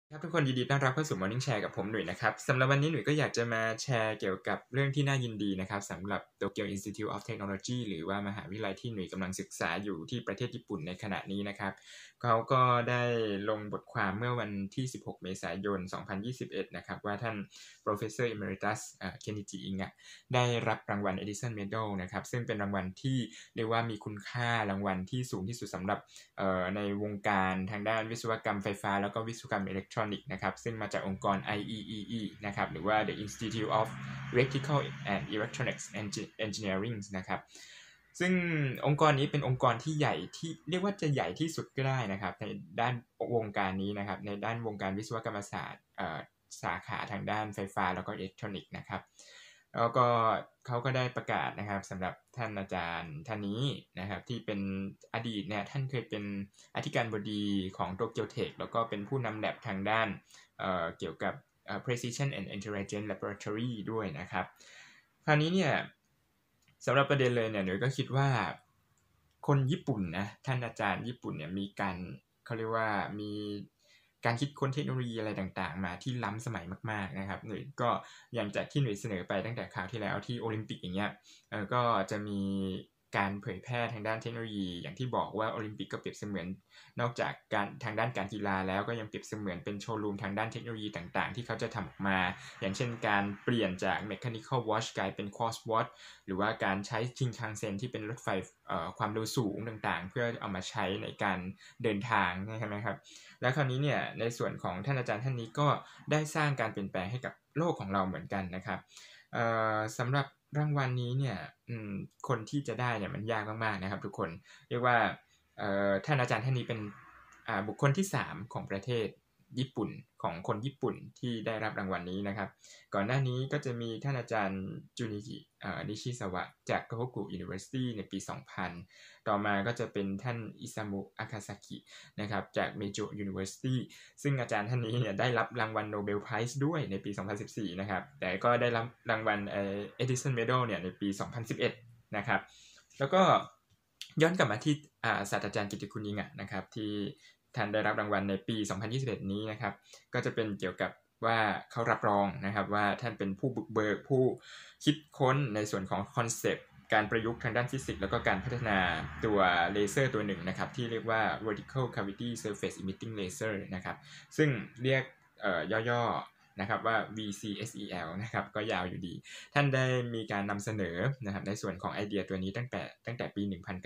ครับทุกคนยินดีต้อนรับเข้าสู่ Morning Share กับผมหนุ่ยนะครับสำหรับวันนี้หนุ่ยก็อยากจะมาแชร์เกี่ยวกับเรื่องที่น่ายินดีนะครับสำหรับ Tokyo Institute of Technology หรือว่ามหาวิทยาลัยที่หนุ่ยกำลังศึกษาอยู่ที่ประเทศญี่ปุ่นในขณะนี้นะครับเขาก็ได้ลงบทความเมื่อวันที่16เมษายน2021นะครับว่าท่าน Professor Emeritus Kenichi Inga ได้รับรางวัล Edison Medal นะครับซึ่งเป็นรางวัลที่เรียกว่ามีคุณค่ารางวัลที่สูงที่สุดสำหรับในวงการทางด้านวิศวกรรมไฟฟ้าแล้วก็วิศวกรรมอิเล็กทรอนิกส์นะครับซึ่งมาจากองค์กร IEEE นะครับหรือว่า The Institute of Electrical and Electronics Engineering นะครับซึ่งองค์กรนี้เป็นองค์กรที่ใหญ่ที่เรียกว่าจะใหญ่ที่สุดก็ได้นะครับในด้านวงการนี้นะครับในด้านวงการวิศวกรรมศาสตร์สาขาทางด้านไฟฟ้าแล้วก็อิเล็กทรอนิกส์นะครับแล้วก็เขาก็ได้ประกาศนะครับสำหรับท่านอาจารย์ท่านนี้นะครับที่เป็นอดีตเนี่ยท่านเคยเป็นอธิการบดีของ Tokyo Tech แล้วก็เป็นผู้นำแลบทางด้านเกี่ยวกับPrecision and Intelligent Laboratory ด้วยนะครับคราวนี้เนี่ยสำหรับประเด็นเลยเนี่ยหนูก็คิดว่าคนญี่ปุ่นนะท่านอาจารย์ญี่ปุ่นเนี่ยมีการเขาเรียกว่ามีการคิดค้นเทคโนโลยีอะไรต่างๆมาที่ล้ำสมัยมากๆนะครับหนูก็อย่างจากที่หนูเสนอไปตั้งแต่คราวที่แล้วที่โอลิมปิกอย่างเงี้ยก็จะมีการเผยแพร่ทางด้านเทคโนโลยีอย่างที่บอกว่าโอลิมปิกก็เปรียบเสมือนนอกจากการทางด้านการกีฬาแล้วก็ยังเปรียบเสมือนเป็นโชว์รูมทางด้านเทคโนโลยีต่างๆที่เขาจะทำออกมาอย่างเช่นการเปลี่ยนจาก mechanical watch กลายเป็น quartz watch หรือว่าการใช้ชินคังเซ็นที่เป็นรถไฟความเร็วสูงต่างๆเพื่อเอามาใช้ในการเดินทางใช่ไหมครับแล้วคราวนี้เนี่ยในส่วนของท่านอาจารย์ท่านนี้ก็ได้สร้างการเปลี่ยนแปลงให้กับโลกของเราเหมือนกันนะครับสำหรับรางวัลนี้เนี่ยคนที่จะได้เนี่ยมันยากมากๆนะครับทุกคนเรียกว่าท่านอาจารย์ท่านนี้เป็นบุคคลที่3ของประเทศญี่ปุ่นของคนญี่ปุ่นที่ได้รับรางวัลนี้นะครับก่อนหน้านี้ก็จะมีท่านอาจารย์จูนิจินิชิซาวะจากโทกุ University ในปี 2000 ต่อมาก็จะเป็นท่านอิซามุอาคาซากินะครับจากเมโจ University ซึ่งอาจารย์ท่านนี้เนี่ยได้รับรางวัลโนเบลไพรส์ด้วยในปี 2014 นะครับแต่ก็ได้รับรางวัลEdison Medal เนี่ยในปี 2011 นะครับแล้วก็ย้อนกลับมาที่ศาสตราจารย์กิตติคุณอิงะนะครับที่ท่านได้รับรางวัลในปี 2021 นี้นะครับก็จะเป็นเกี่ยวกับว่าเขารับรองนะครับว่าท่านเป็นผู้บุกเบิกผู้คิดค้นในส่วนของคอนเซปต์การประยุกต์ทางด้านฟิสิกส์แล้วก็การพัฒนาตัวเลเซอร์ตัวหนึ่งนะครับที่เรียกว่า vertical cavity surface emitting laser นะครับซึ่งเรียกย่อๆนะครับว่า VCSEL นะครับก็ยาวอยู่ดีท่านได้มีการนำเสนอนะครับในส่วนของไอเดียตัวนี้ตั้งแต่ปี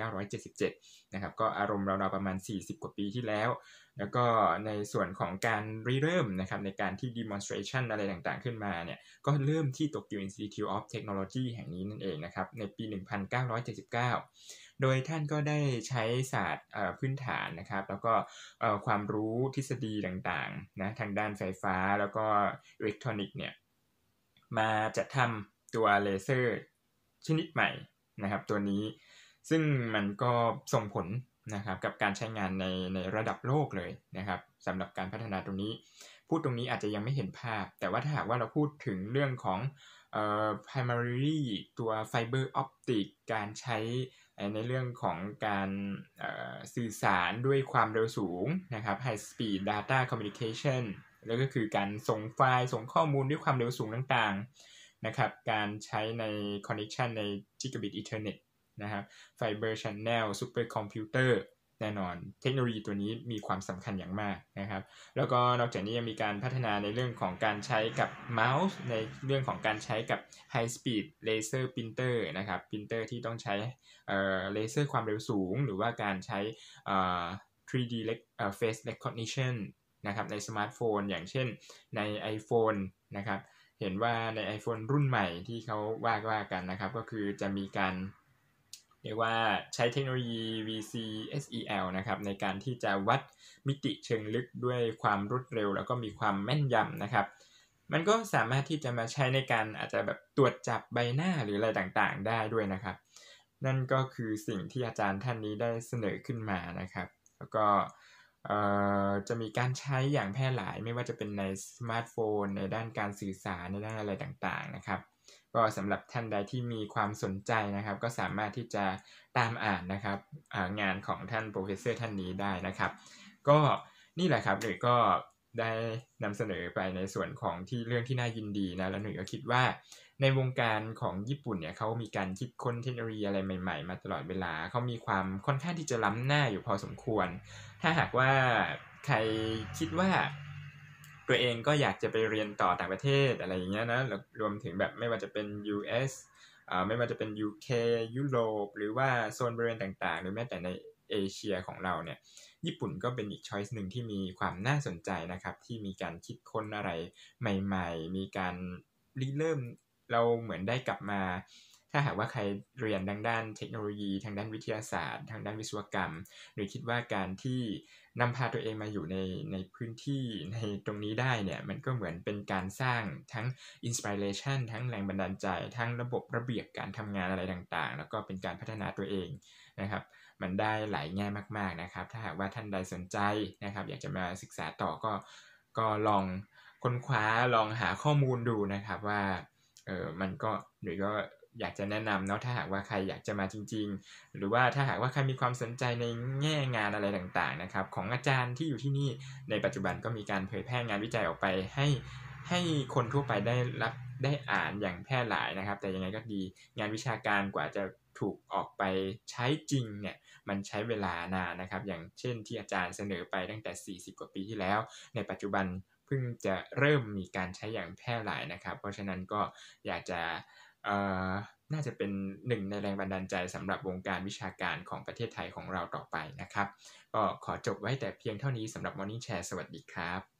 1977 นะครับก็อารมณ์ราวๆประมาณ40กว่าปีที่แล้วแล้วก็ในส่วนของการเริ่มนะครับในการที่ demonstration อะไรต่างๆขึ้นมาเนี่ยก็เริ่มที่ Tokyo Institute of Technology แห่งนี้นั่นเองนะครับในปี 1979 โดยท่านก็ได้ใช้ศาสตร์พื้นฐานนะครับแล้วก็ความรู้ทฤษฎีต่างๆนะทางด้านไฟฟ้าแล้วก็อิเล็กทรอนิกส์เนี่ยมาจัดทำตัวเลเซอร์ชนิดใหม่นะครับตัวนี้ซึ่งมันก็ส่งผลนะครับกับการใช้งานในระดับโลกเลยนะครับสำหรับการพัฒนาตรงนี้พูดตรงนี้อาจจะยังไม่เห็นภาพแต่ว่าถ้าหากว่าเราพูดถึงเรื่องของprimarily ตัว fiber optic การใช้ในเรื่องของการสื่อสารด้วยความเร็วสูงนะครับ high speed data communication แล้วก็คือการส่งไฟล์ส่งข้อมูลด้วยความเร็วสูงต่างๆนะครับการใช้ใน connection ใน gigabit ethernet นะครับ fiber channel super computer แน่นอนเทคโนโลยีตัวนี้มีความสำคัญอย่างมากนะครับแล้วก็นอกจากนี้ยังมีการพัฒนาในเรื่องของการใช้กับเมาส์ในเรื่องของการใช้กับ high speed laser printer นะครับ printer ที่ต้องใช้เลเซอร์ความเร็วสูงหรือว่าการใช้3D face recognition นะครับในสมาร์ทโฟนอย่างเช่นใน iPhone นะครับเห็นว่าใน iPhone รุ่นใหม่ที่เขาว่ากันนะครับก็คือจะมีการเรียกว่าใช้เทคโนโลยี VCSEL นะครับในการที่จะวัดมิติเชิงลึกด้วยความรวดเร็วแล้วก็มีความแม่นยำนะครับมันก็สามารถที่จะมาใช้ในการอาจจะแบบตรวจจับใบหน้าหรืออะไรต่างๆได้ด้วยนะครับนั่นก็คือสิ่งที่อาจารย์ท่านนี้ได้เสนอขึ้นมานะครับแล้วก็จะมีการใช้อย่างแพร่หลายไม่ว่าจะเป็นในสมาร์ทโฟนในด้านการสื่อสารในด้านอะไรต่างๆนะครับก็สำหรับท่านใดที่มีความสนใจนะครับก็สามารถที่จะตามอ่านนะครับงานของท่านโปรเฟสเซอร์ท่านนี้ได้นะครับก็นี่แหละครับเลยก็ได้นำเสนอไปในส่วนของที่เรื่องที่น่ายินดีนะแล้วหนุ่ยก็คิดว่าในวงการของญี่ปุ่นเนี่ยเขามีการคิดค้นเทคโนโลยีอะไรใหม่ๆมาตลอดเวลาเขามีความค่อนข้างที่จะล้ำหน้าอยู่พอสมควรถ้าหากว่าใครคิดว่าตัวเองก็อยากจะไปเรียนต่อต่างประเทศอะไรอย่างเงี้ยนะรวมถึงแบบไม่ว่าจะเป็น US ไม่ว่าจะเป็น UK ยุโรปหรือว่าโซนบริเวณต่างๆหรือแม้แต่ในเอเชียของเราเนี่ยญี่ปุ่นก็เป็นอีกช้อยส์หนึ่งที่มีความน่าสนใจนะครับที่มีการคิดค้นอะไรใหม่ๆมีการริเริ่มเราเหมือนได้กลับมาถ้าหากว่าใครเรียนทางด้านเทคโนโลยีทางด้านวิทยาศาสตร์ทางด้านวิศวกรรมหรือคิดว่าการที่นำพาตัวเองมาอยู่ในพื้นที่ในตรงนี้ได้เนี่ยมันก็เหมือนเป็นการสร้างทั้งอินสปิเรชันทั้งแรงบันดาลใจทั้งระบบระเบียบการทำงานอะไรต่างๆแล้วก็เป็นการพัฒนาตัวเองนะครับมันได้หลายแง่มากๆนะครับถ้าหากว่าท่านใดสนใจนะครับอยากจะมาศึกษาต่อก็ลองค้นคว้าลองหาข้อมูลดูนะครับว่ามันก็หรือก็อยากจะแนะนำเนาะถ้าหากว่าใครอยากจะมาจริงๆหรือว่าถ้าหากว่าใครมีความสนใจในแง่งานอะไรต่างๆนะครับของอาจารย์ที่อยู่ที่นี่ในปัจจุบันก็มีการเผยแพร่งานวิจัยออกไปให้คนทั่วไปได้อ่านอย่างแพร่หลายนะครับแต่ยังไงก็ดีงานวิชาการกว่าจะถูกออกไปใช้จริงเนี่ยมันใช้เวลานานนะครับอย่างเช่นที่อาจารย์เสนอไปตั้งแต่40กว่าปีที่แล้วในปัจจุบันเพิ่งจะเริ่มมีการใช้อย่างแพร่หลายนะครับเพราะฉะนั้นก็อยากจะน่าจะเป็นหนึ่งในแรงบันดาลใจสำหรับวงการวิชาการของประเทศไทยของเราต่อไปนะครับก็ขอจบไว้แต่เพียงเท่านี้สำหรับ Morning Share สวัสดีครับ